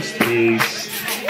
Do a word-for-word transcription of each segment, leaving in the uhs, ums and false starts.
dois, três.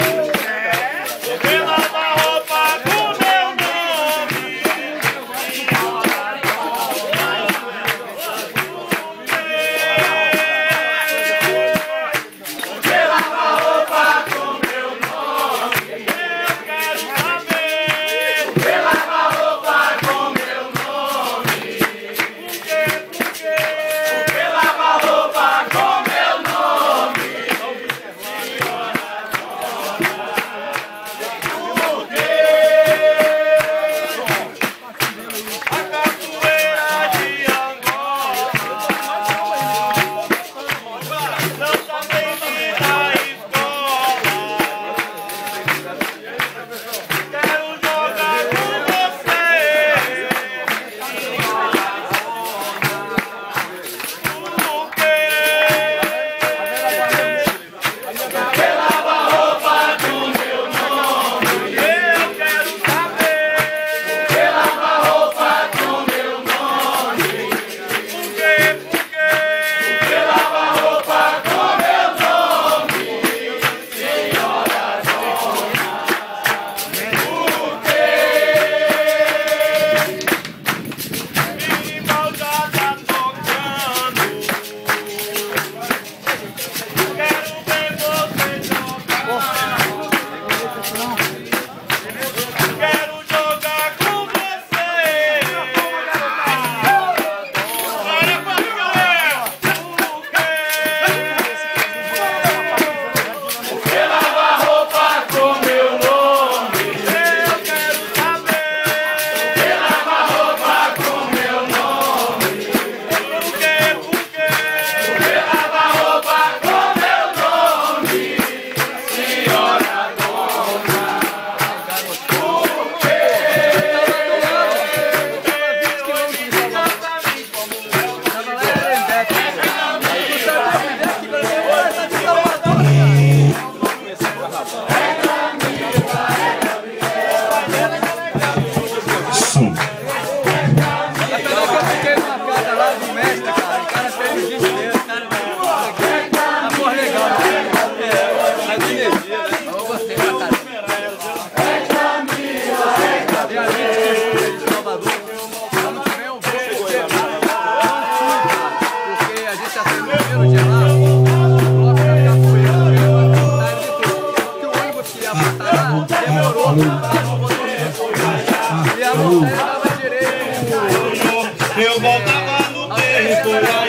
Eu voltava no tempo,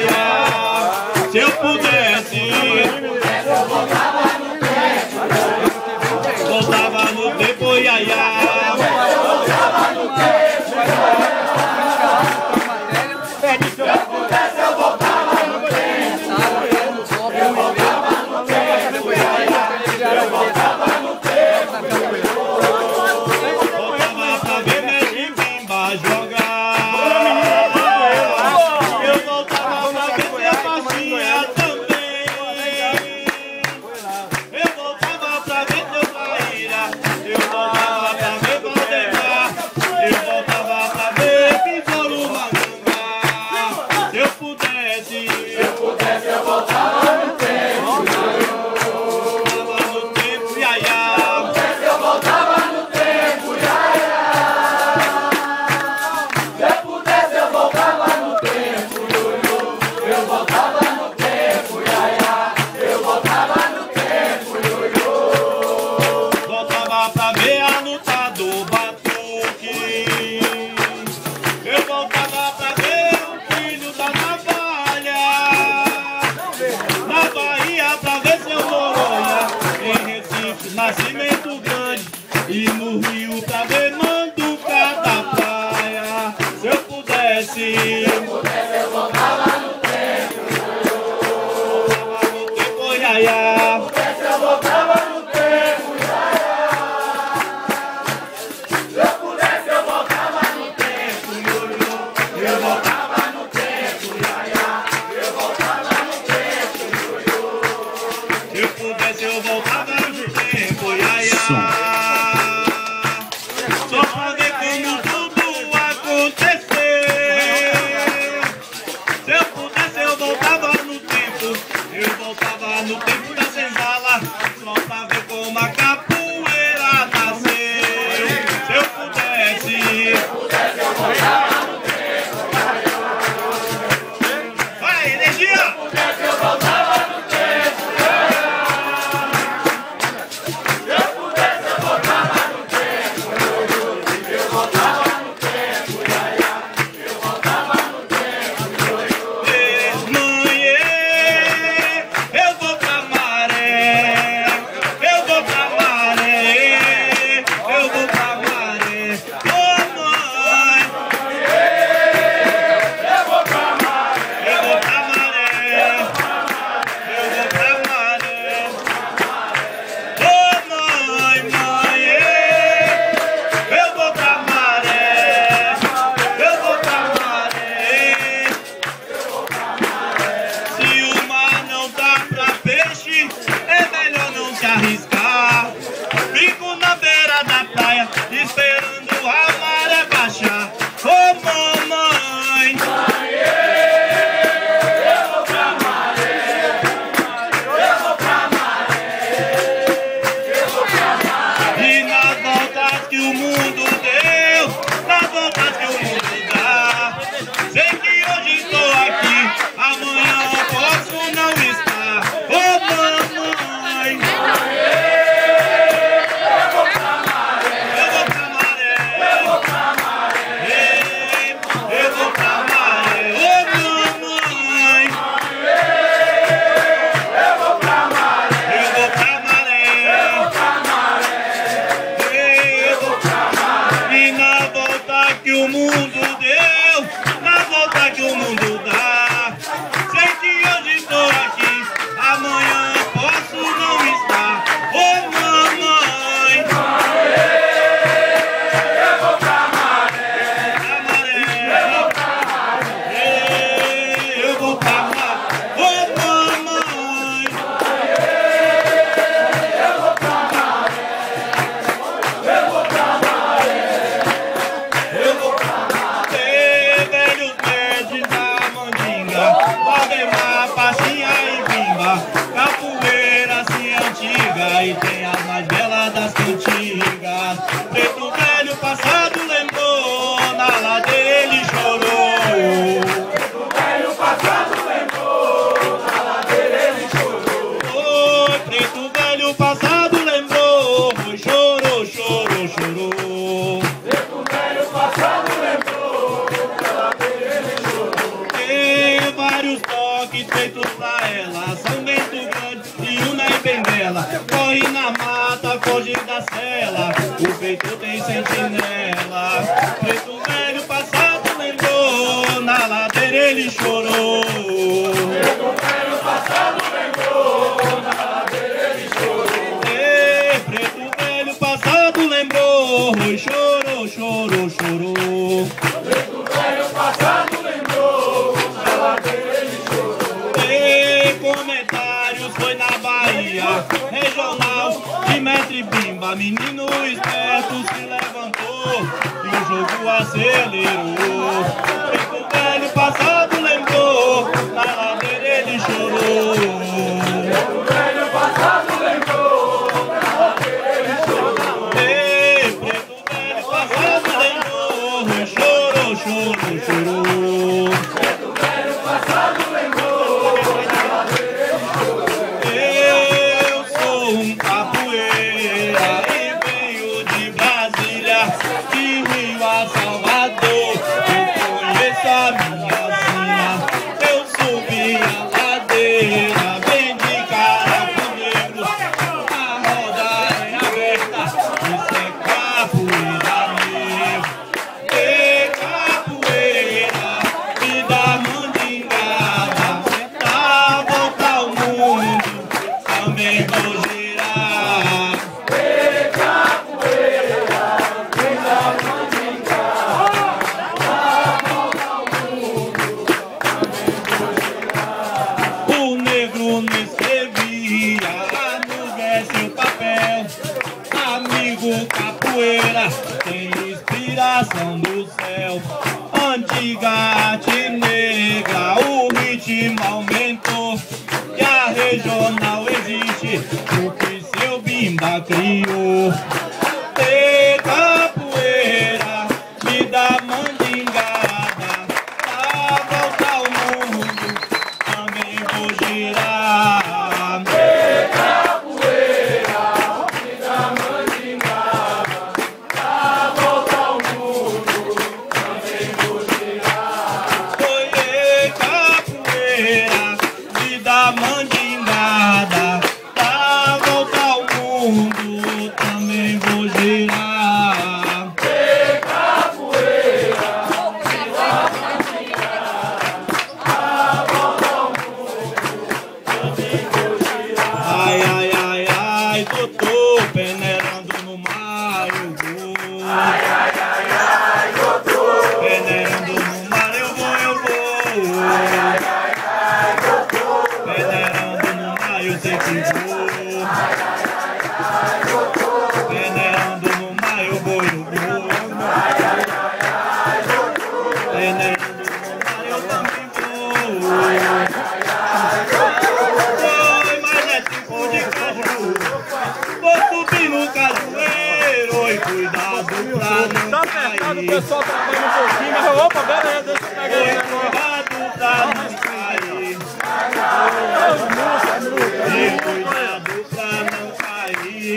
se eu pudesse, eu voltava no tempo, voltava no tempo, ia, ia, voltava no tempo, se eu pudesse, eu voltava no tempo, eu voltava no tempo, ia, ia, eu voltava no tempo, voltava pra ver meu Pimba jogar. Nascimento Grande e no Rio pra ver Manduca da praia. Se eu pudesse, se eu pudesse eu voltava no tempo, voltava no tempo, ia, ia. Se eu pudesse eu voltava no tempo, ia, ia. Se eu pudesse eu voltava no tempo, eu, eu voltava no tempo, ia, ia. Eu voltava no tempo, eu, se eu pudesse eu voltava no tempo, ia, ia. Só pra ver como tudo aconteceu. Se eu pudesse eu voltava no tempo, eu voltava no tempo da senzala. se arriscar. Fico na beira da praia, esperando a maré baixar. Ô oh, mamãe, eu vou pra maré, eu vou pra maré, eu vou pra maré. E nas voltas que o mundo deu, nas voltas que o mundo dá, sei que hoje estou aqui, amanhã posso não estar. Ô oh, mamãe, Eu vou pra maré, eu vou pra maré, eu vou pra maré, eu vou pra maré. Ô oh, mamãe, eu vou pra maré, eu vou pra maré, eu vou pra maré, eu vou pra maré. E na volta que o mundo deu, na volta que o mundo dá, sei que hoje estou aqui, amanhã posso não estar. Ô oh, mamãe, eu vou pra maré, pra maré, eu vou pra maré, eu vou pra maré. Ô oh, mamãe, eu vou pra maré, eu vou pra maré, eu vou pra maré. ei, velhos verdes da mandinga, Valdemar, Passinha e Bimba, capoeira assim antiga e tem as mais belas das cantigas. Preto velho passado lembrou, na ladeira ele chorou. O velho passado lembrou, na ladeira ele chorou. Oi, preto velho passado lembrou, chorou, chorou, chorou. O velho passado lembrou, na ladeira ele chorou. Tem vários toques feitos pra ela, São Bento Grande e Una e Bengala. Corre na mata, foge da cela, o peito tem sentinela. Preto velho passado lembrou, na ladeira ele chorou. O velho passado lembrou, na ladeira ele chorou. Ei, preto velho passado lembrou, chorou, chorou, chorou. O velho passado lembrou, na ladeira ele chorou. Ei, comentários foi na Bahia, regional de Mestre Bimba. Menino esperto se levantou e o jogo acelerou. Preto velho passado lembrou, na ladeira ele chorou. O velho passado lembrou, na ladeira ele chorou. Ei, preto velho passado lembrou, chorou, chorou, chorou. O velho passado lembrou, na ladeira ele chorou. Eu sou um capoeira e venho de Brasília, de Rio a Salvador. Eu conheço a minha sina, eu subi a ladeira, bem de cara pro negro. A roda é aberta, isso é capoeira mesmo. E capoeira, vida mandingada, dá volta ao mundo, também vou girar. E capoeira, vida mandingada, dá volta ao mundo, também vou girar. O negro não escrevia no verso e papel. Amigo capoeira tem inspiração do céu. Antiga arte negra, o ritmo aumentou. E a regional existe porque seu Bimba criou. E capoeira, vida mandingada, dá volta ao mundo, também vou girar. Capoeira, vida mandingada, dá volta ao mundo, também vou girar. Oi, capoeira, vida mandingada, dá volta ao mundo, também vou girar. o pessoal trabalha um pouquinho, mas eu, opa, beleza, deixa eu pegar ele agora. Cuidado pra não cair. E cuidado pra não cair.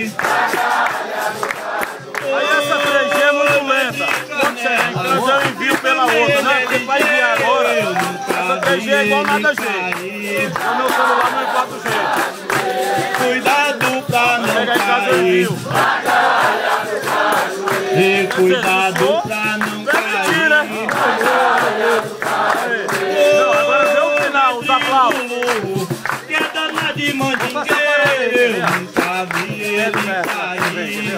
Aí essa três G é muito lenta. Então eu envio pela outra, né? Você vai enviar agora. Essa três G é igual nada G. O meu celular não é quatro G. Cuidado pra não Pega aí, casa eu cair. envio. E cuidado pra não cair. Não, agora vê o final, os aplausos. Que é dona de mandingueiro, eu nunca vi ele cair.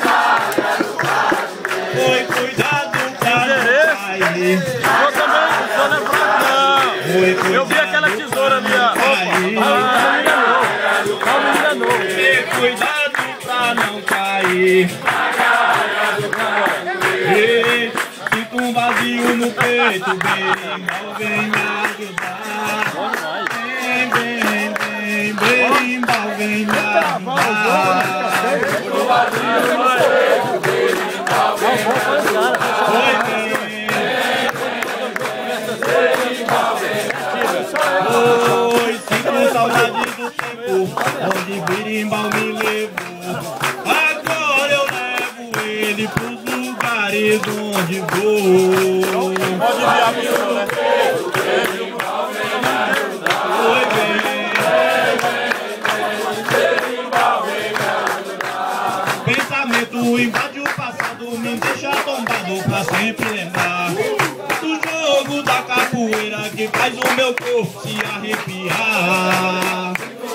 Foi cuidado pra não cair. Eu também, o senhor não é fraco, não. Eu vi aquela tesoura ali, ó. Opa, ah, me enganou. Foi cuidado pra não cair. E sinto um vazio no peito, berimbau vem me ajudar. Vem, vem, vem, berimbau vem me ajudar. Oi, vem. Oi, sinto saudade do tempo onde berimbau me levou. Agora eu levo ele pros lugares onde vou. Pode enviar pro senhor, né? Oi, vem. Pensamento invade o passado, me deixa tombado pra sempre lembrar do jogo da capoeira que faz o meu corpo se arrepiar.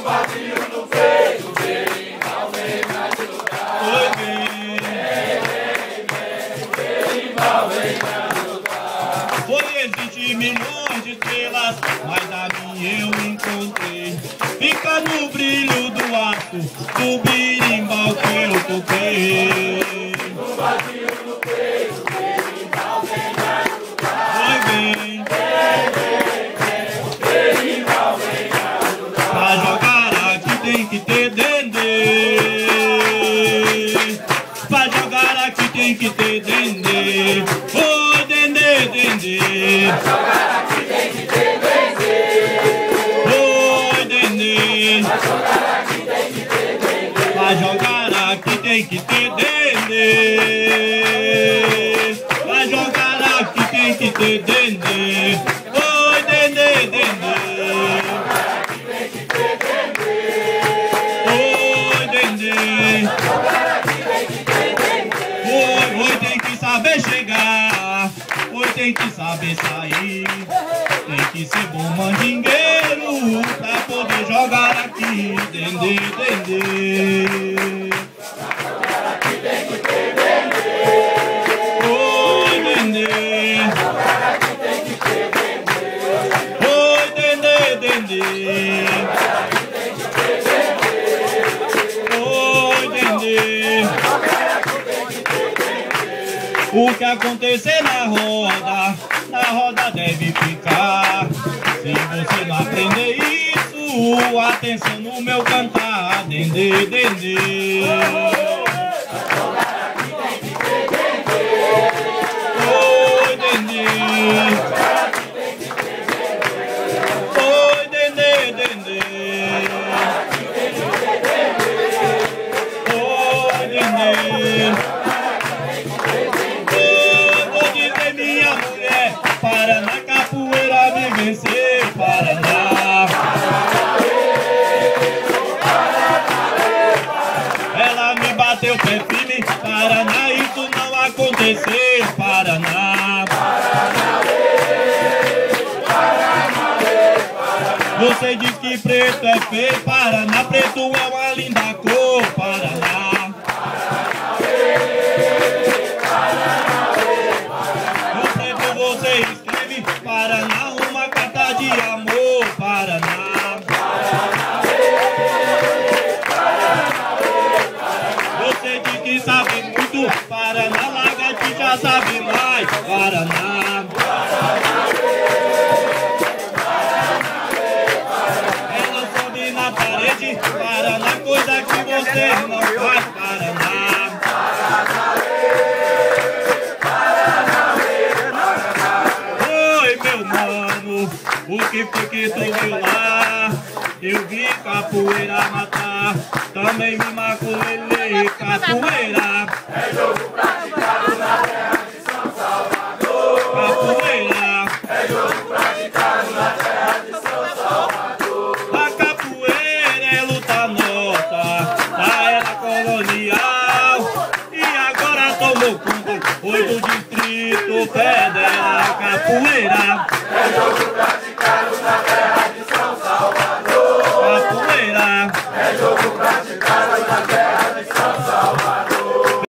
Oi, vem. Foi, existe milhões de estrelas, mas a minha eu encontrei. Fica no brilho do aço, do birimbau que eu toquei. Oi, vem. Pra jogar aqui tem que ter dendê. Pra jogar aqui tem que ter dendê. Oi, dendê, dendê. Pra jogar aqui tem que ter dendê. Oi, dendê. Pra jogar aqui tem que ter dendê. Pra jogar aqui tem que ter dendê. Pra jogar aqui tem que ter dendê. Oi, dendê, dendê. Oi, dendê. Oi, oi, tem que saber chegar. Oi, tem que saber sair. Tem que ser bom mandingueiro pra poder jogar aqui. Dendê, dendê. Oi, dendê. Oi, dendê, dendê. Oi, dendê. O que acontecer na roda, na roda deve ficar. Se você não aprender isso, atenção no meu cantar. Dendê, dendê. Oi, dendê. Oi, dendê, dendê. Oi, dendê. Vou dizer minha mulher, Paraná, capoeira me venceu, Paraná. Ela me bateu pé firme, Paraná, isso não aconteceu, Paraná. Você diz que preto é feio, Paraná, preto é uma linda cor, Paraná. No preto você escreve, Paraná, uma carta de amor, Paraná. Você diz que sabe muito, Paraná, lagartixa sabe mais, Paraná. Ela sobe na parede, Paraná, coisa que você não faz, Paraná. que foi que tu viu lá? Eu vi capoeira matar, também vi maculele, capoeira. É jogo praticado na terra de São Salvador. Capoeira. É jogo praticado na terra de São Salvador. A capoeira é luta nossa, a era colonial. E agora tomou conta, foi do Distrito Federal. Capoeira. É jogo praticado